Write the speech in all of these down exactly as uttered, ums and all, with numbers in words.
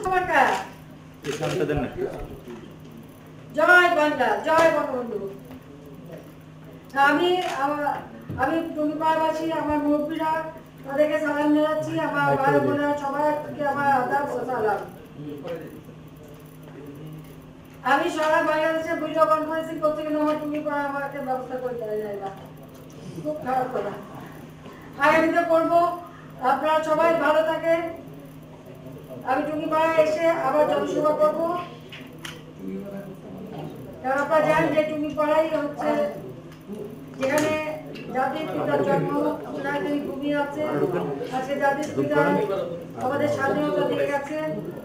জয় বাংলা, জয় বঙ্গবন্ধু। আমি আমি টুঙ্গিপাড়াবাসী, আমার মুরব্বীরা তাদেরকে সালাম জানাচ্ছি, আমার ভাই বোনেরা সবাইকে আমার আদাব ও সালাম। আমি সারা বাংলাদেশে ভিডিও কনফারেন্সিং করতে গেলে আমার টুঙ্গিপাড়া আমাকে ব্যবস্থা করে দেওয়া যায় না, খুব খারাপ কথা। আগামীতে করবো, আপনারা সবাই ভালো থাকেন। আমি টুঙ্গিপাড়ায় এসে আবার জনসভা করবো, কারণ আপনারা জানেন যে টুঙ্গিপাড়াই হচ্ছে যেখানে জাতির পিতার জন্ম, সেখানে ভূমি আছে। আজকে জাতির পিতা আমাদের স্বাধীনতা দিয়ে গেছে।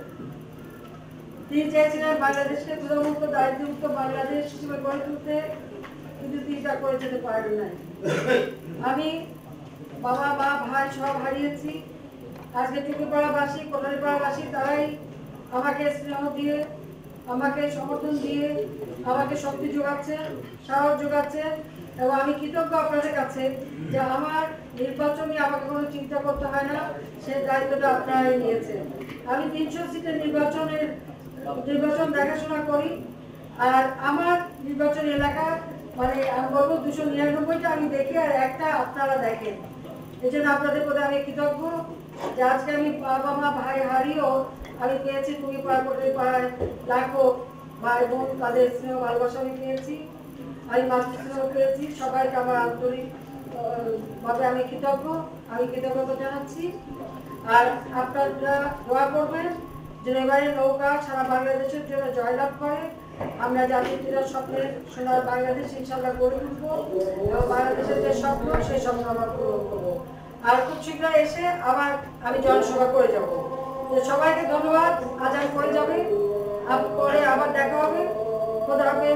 তিনি চেয়েছিলেন বাংলাদেশকে ক্ষুধামুক্ত, দারিদ্র্যমুক্ত বাংলাদেশ হিসেবে গড়ে তুলতে, কিন্তু তিনি তা করে যেতে পারেন নাই। আমি বাবা মা ভাই সব হারিয়েছি। আজকে টুঙ্গিপাড়াবাসী, কোটালীপাড়াবাসী তারাই আমাকে স্নেহ দিয়ে, আমাকে সমর্থন দিয়ে, আমাকে শক্তি যোগাচ্ছে, সাহস যোগাচ্ছে। এবং আমি কৃতজ্ঞ আপনাদের কাছে যে আমার নির্বাচনে আমাকে কোনো চিন্তা করতে হয় না, সেই দায়িত্বটা আপনারাই নিয়েছেন। আমি তিনশো সিটের নির্বাচনের নির্বাচন দেখাশোনা করি, আর আমার নির্বাচন এলাকা মানে আমি বলবো দুশো নিরানব্বইটা আমি দেখি আর একটা আপনারা দেখেন। এই জন্য আপনাদের প্রতি আমি কৃতজ্ঞ যে আজকে আমি বাবা মা ভাই হারিয়েও আমি পেয়েছি টুঙ্গিপাড়া, কোটালীপাড়ায় লাখো ভাই বোন, তাদের স্নেহ ভালোবাসা আমি পেয়েছি, আমি মাতৃস্নেহ পেয়েছি। সবাইকে আমার আন্তরিক ভাবে আমি কৃতজ্ঞ, আমি কৃতজ্ঞতা জানাচ্ছি। আর আপনারা দোয়া করবেন যেন এবারে নৌকা সারা বাংলাদেশের জন্য জয়লাভ করে। আমরা জাতির পিতার স্বপ্নের সোনার বাংলাদেশ ইনশাল্লাহ গড়ে তুলবো এবং বাংলাদেশের যে স্বপ্ন সেই স্বপ্ন আমরা পূরণ করবো। আর খুব শীঘ্র এসে আবার আমি জনসভা করে যাব। সবাইকে ধন্যবাদ। আজান করে যাবে, পরে আবার দেখা হবে। খোদা হাফেজ।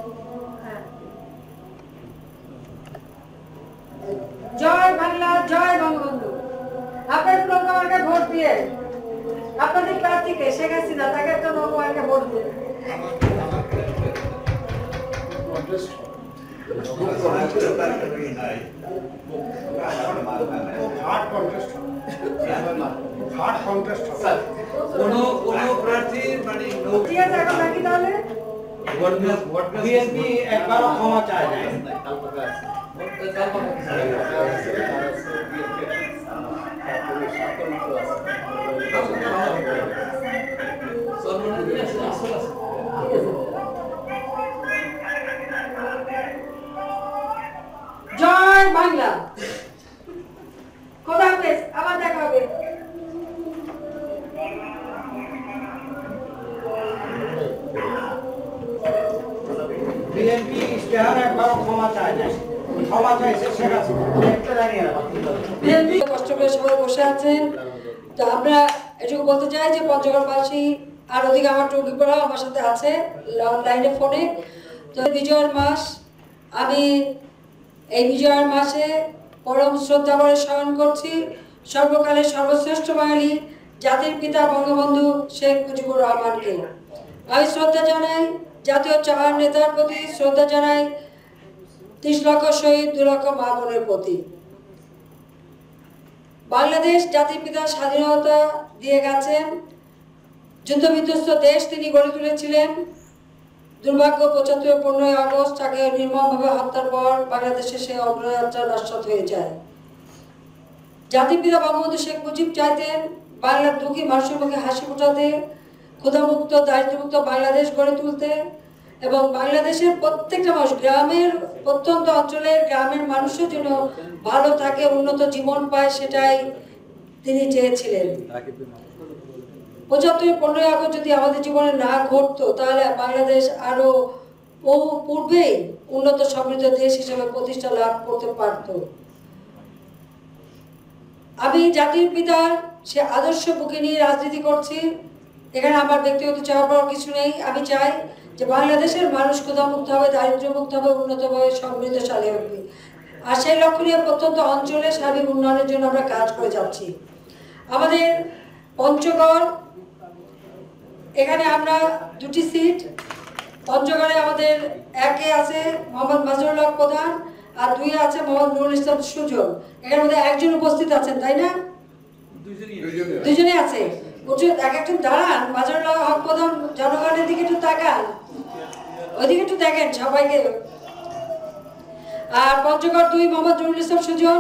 জয় বাংলা, জয় বঙ্গবন্ধু। আপনার লোক আমাকে ভোট দিয়ে আপনাদের প্রার্থীকে শেখ হাসিনা, তাকে একটা লোক আমাকে ভোট দিয়ে কোনো কোনো প্রার্থীর মানে ঠিক আছে। এখন নাকি তাহলে বিএনপি একবারও ক্ষমা চায় না। জয় বাংলা, খোদা হাফেজ, আবার দেখা হবে। বিএনপি ইশতেহার একবারও ক্ষমা চায় না, ক্ষমা চাইছে শেখ হাসিনা। বিএনপি কষ্ট করে সবাই বসে আছেন, তো আমরা এটুকু বলতে চাই যে পঞ্চগড়বাসী আর ওদিকে আমার টুঙ্গিপাড়া আমার সাথে আছে অনলাইনে ফোনে। তো বিজয়ের মাস, আমি এই বিজয়ের মাসে পরম শ্রদ্ধা ভরে স্মরণ করছি সর্বকালের সর্বশ্রেষ্ঠ বাঙালি জাতির পিতা বঙ্গবন্ধু শেখ মুজিবুর রহমানকে। আমি শ্রদ্ধা জানাই জাতীয় চার নেতার প্রতি, শ্রদ্ধা জানাই ত্রিশ লক্ষ শহীদ, দু লক্ষ মা বোনের প্রতি। বাংলাদেশ জাতির পিতা স্বাধীনতা দিয়ে গেছেন, যুদ্ধ বিধ্বস্ত দেশ তিনি গড়ে তুলেছিলেন। দুর্ভাগ্য পঁচাত্তর পনেরোই আগস্ট তাকে নির্মমভাবে হত্যার পর বাংলাদেশে সেই অগ্রযাত্রা নস্বাত হয়ে যায়। জাতির পিতা বঙ্গবন্ধু শেখ মুজিব চাইতেন বাংলার দুঃখী মানুষের মুখে হাসি ফোটাতে, ক্ষুধামুক্ত দারিদ্র্যমুক্ত বাংলাদেশ গড়ে তুলতে এবং বাংলাদেশের প্রত্যেকটা মানুষ, গ্রামের প্রত্যন্ত অঞ্চলের গ্রামের মানুষের জন্য ভালো থাকে, উন্নত জীবন পায়, সেটাই তিনি চেয়েছিলেন। পঁচাত্তর পনেরোই আগস্ট যদি আমাদের জীবনে না ঘটতো তাহলে বাংলাদেশ আরো বহু পূর্বেই উন্নত সমৃদ্ধ দেশ হিসেবে প্রতিষ্ঠা লাভ করতে পারত। আমি জাতির পিতার সে আদর্শ বুকে নিয়ে রাজনীতি করছি। এখানে আমার ব্যক্তিগত চাওয়া পাওয়ার কিছু নেই। আমি চাই যে বাংলাদেশের মানুষ ক্ষুধামুক্ত হবে, দারিদ্র্যমুক্ত হবে, উন্নতভাবে সমৃদ্ধশালী হবে। আর সেই লক্ষ্য নিয়ে প্রত্যন্ত অঞ্চলে সার্বিক উন্নয়নের জন্য আমরা কাজ করে যাচ্ছি। আমাদের পঞ্চগড়, এখানে আমরা দুটি সিট, পঞ্চগড়ে আমাদের একে আছে মোহাম্মদ মাজহারুল হক প্রধান আর দুই আছে মোহাম্মদ নুরুল ইসলাম সুজন। এখানে মধ্যে একজন উপস্থিত আছেন, তাই না? দুজনে আছে। উঠে এক একজন দাঁড়ান, মাজহারুল হক প্রধান জনগণের দিকে একটু তাকান, ওইদিকে একটু দেখেন সবাইকে। আর পঞ্চগড় দুই মোহাম্মদ নুরুল ইসলাম সুজন।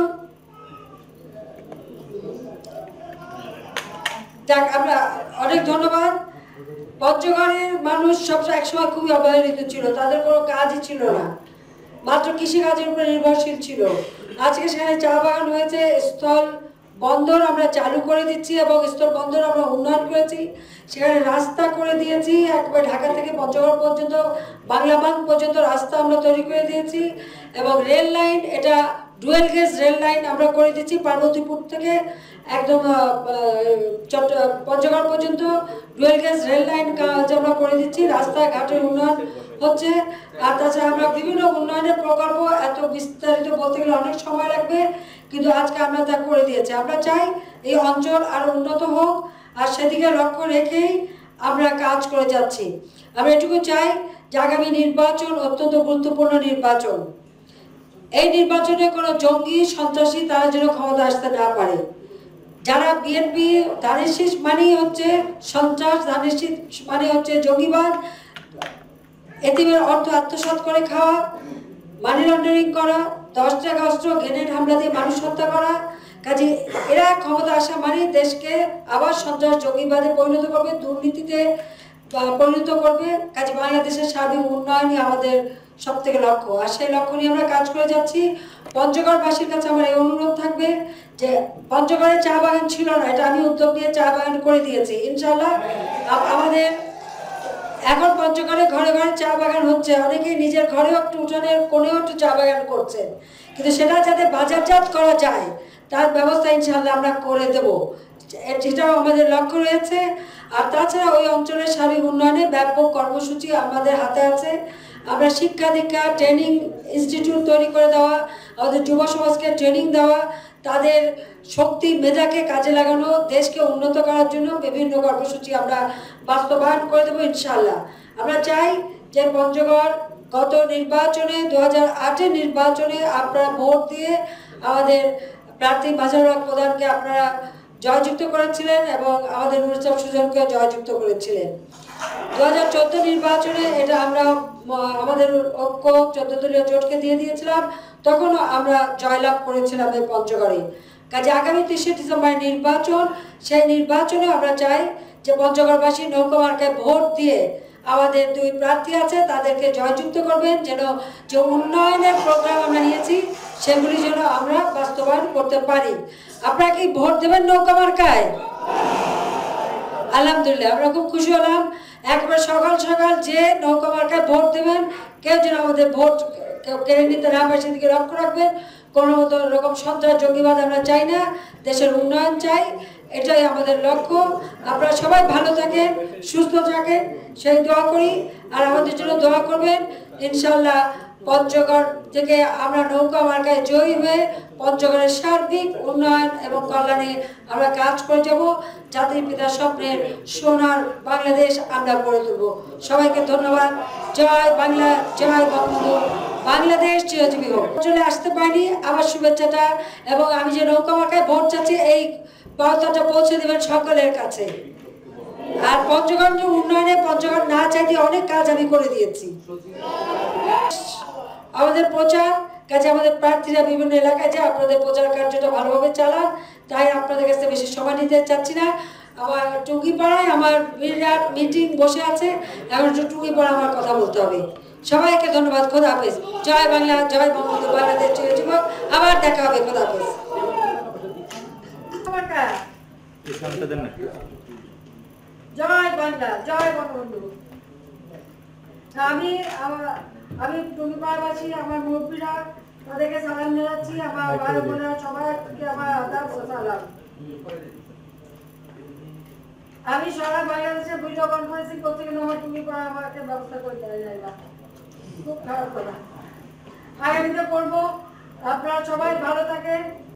যাক, আমরা অনেক ধন্যবাদ। পঞ্চগড়ের মানুষ সবসময় একসময় খুবই অবহেলিত ছিল, তাদের কোনো কাজই ছিল না, মাত্র কৃষিকাজের উপরে নির্ভরশীল ছিল। আজকে সেখানে চা বাগান হয়েছে, স্থল বন্দর আমরা চালু করে দিচ্ছি এবং স্থল বন্দর আমরা উন্নয়ন করেছি, সেখানে রাস্তা করে দিয়েছি, একবারে ঢাকা থেকে পঞ্চগড় পর্যন্ত বাংলাবাগ পর্যন্ত রাস্তা আমরা তৈরি করে দিয়েছি এবং রেল লাইন, এটা ডুয়েল গেজ রেল লাইন আমরা করে দিচ্ছি পার্বতীপুর থেকে একদম চট্ট পঞ্চগড় পর্যন্ত ডুয়েল গেজ রেল লাইন কাজ আমরা করে দিচ্ছি, রাস্তাঘাটের উন্নয়ন হচ্ছে। আর তাছাড়া আমরা বিভিন্ন উন্নয়নের প্রকল্প, এত বিস্তারিত বলতে গেলে অনেক সময় লাগবে, কিন্তু আজকে আমরা তা করে দিয়েছি। আমরা চাই এই অঞ্চল আরও উন্নত হোক, আর সেদিকে লক্ষ্য রেখেই আমরা কাজ করে যাচ্ছি। আমরা এটুকু চাই যে আগামী নির্বাচন অত্যন্ত গুরুত্বপূর্ণ নির্বাচন, এই নির্বাচনে কোনো জঙ্গি সন্ত্রাসী তারা যেন ক্ষমতা আসতে না পারে। যারা বিএনপি ধানের শীষ মানেই হচ্ছে সন্ত্রাস, ধানের শীষ মানে হচ্ছে জঙ্গিবাদ, এতিমের অর্থ আত্মসাৎ করে খাওয়া, মানি লন্ডারিং করা, দশ টাকা অস্ত্র গ্রেনেড হামলা দিয়ে মানুষ হত্যা করা। কাজে এরা ক্ষমতা আসা মানে দেশকে আবার সন্ত্রাস জঙ্গিবাদে পরিণত করবে, দুর্নীতিতে পরিণত করবে। কাজে বাংলাদেশের সার্বিক উন্নয়নই আমাদের সব থেকে লক্ষ্য, আর সেই লক্ষ্য নিয়ে আমরা কাজ করে যাচ্ছি। পঞ্চগড়বাসীর কাছে আমার এই অনুরোধ থাকবে যে পঞ্চগড়ে চা বাগান ছিল না, এটা আমি উদ্যোগ নিয়ে চা বাগান করে দিয়েছি ইনশাল্লাহ। আমাদের এখন পঞ্চগড়ে ঘরে ঘরে চা বাগান হচ্ছে, অনেকেই নিজের ঘরেও একটু উঠানের কোণেও একটু চা বাগান করছেন, কিন্তু সেটা যাতে বাজারজাত করা যায় তার ব্যবস্থা ইনশাল্লাহ আমরা করে দেব, যেটাও আমাদের লক্ষ্য রয়েছে। আর তাছাড়া ওই অঞ্চলের সার্বিক উন্নয়নে ব্যাপক কর্মসূচি আমাদের হাতে আছে। আমরা শিক্ষা দীক্ষা ট্রেনিং ইনস্টিটিউট তৈরি করে দেওয়া, আমাদের যুব সমাজকে ট্রেনিং দেওয়া, তাদের শক্তি মেধাকে কাজে লাগানো, দেশকে উন্নত করার জন্য বিভিন্ন কর্মসূচি আমরা বাস্তবায়ন করে দেবো ইনশাল্লাহ। আমরা চাই যে পঞ্চগড় গত নির্বাচনে দু হাজার আটের নির্বাচনে আপনারা ভোট দিয়ে আমাদের প্রার্থী মাজহারুল হক প্রধানকে আপনারা জয়যুক্ত করেছিলেন এবং আমাদের নুরুল ইসলাম সুজনকে জয়যুক্ত করেছিলেন। দু হাজার চোদ্দো নির্বাচনে এটা আমরা আমাদের ঐক্য চোদ্দ দলীয় জোটকে দিয়ে দিয়েছিলাম, তখনও আমরা জয়লাভ করেছিলাম এই পঞ্চগড়ে। কাজে আগামী তিরিশে ডিসেম্বর নির্বাচন, সেই নির্বাচনে আমরা চাই যে পঞ্চগড়বাসী নৌকা মার্কায় ভোট দিয়ে আমাদের দুই প্রার্থী আছে তাদেরকে জয়যুক্ত করবেন, যেন যে উন্নয়নের প্রোগ্রাম আমরা নিয়েছি সেগুলি যেন আমরা বাস্তবায়ন করতে পারি। আপনারা কি ভোট দেবেন নৌকা মার্কায়? আলহামদুলিল্লাহ, আমরা খুব খুশি হলাম। একবার সকাল সকাল যে নৌকা মার্কায় ভোট দেবেন, কেউ যেন আমাদের ভোট কেউ কেড়ে নিতে না পারে সেদিকে লক্ষ্য রাখবেন। কোনো মতো রকম সন্ত্রাস জঙ্গিবাদ আমরা চাই না, দেশের উন্নয়ন চাই, এটাই আমাদের লক্ষ্য। আপনারা সবাই ভালো থাকেন, সুস্থ থাকেন, সেই দোয়া করি। আর আমাদের জন্য দোয়া করবেন, ইনশাল্লাহ পঞ্চগড় থেকে আমরা নৌকা মার্কায় জয়ী হয়ে পঞ্চগড়ের সার্বিক উন্নয়ন এবং কল্যাণে আমরা কাজ করে যাব, জাতির পিতার স্বপ্নের সোনার বাংলাদেশ আমরা গড়ে তুলব। সবাইকে ধন্যবাদ। জয় বাংলা, জয় বঙ্গবন্ধু, বাংলাদেশ চিরজীবী হোক। চলে আসতে পারিনি, আমার শুভেচ্ছাটা এবং আমি যে নৌকা মার্কায় ভোট চাচ্ছি এই বার্তাটা পৌঁছে দেবেন সকলের কাছে। আর পঞ্চগড় উন্নয়নে পঞ্চগড় না চাইতে অনেক কাজ আমি করে দিয়েছি। আমাদের প্রচার কাজে আমাদের প্রার্থীরা বিভিন্ন এলাকায় যায়, আপনাদের প্রচার কার্যটা ভালোভাবে চালান, তাই আপনাদের কাছে বেশি সময় নিতে চাচ্ছি না। আমার টুঙ্গিপাড়ায় আমার বিরাট মিটিং বসে আছে, এখন একটু টুঙ্গিপাড়া আমার কথা বলতে হবে। সবাইকে ধন্যবাদ। খোদা হাফেজ। জয় বাংলা, জয় বঙ্গবন্ধু, বাংলাদেশ চিরজীবী। আবার দেখা হবে। খোদা হাফেজ। জয় বাংলা, জয় বঙ্গবন্ধু। আমি আমি টুঙ্গিপাড়াবাসী, আমার মুরব্বীরা তাদেরকে সালাম জানাচ্ছি, আমার ভাই বোনেরা সবাইকে আমার আদাব ও সালাম। আমি সারা বাংলাদেশে ভিডিও কনফারেন্সিং করতে গেলে আমার টুঙ্গিপাড়া আমাকে ব্যবস্থা করে দেওয়া যায় না, খুব খারাপ কথা। আগামীতে করবো। আপনারা সবাই ভালো থাকেন।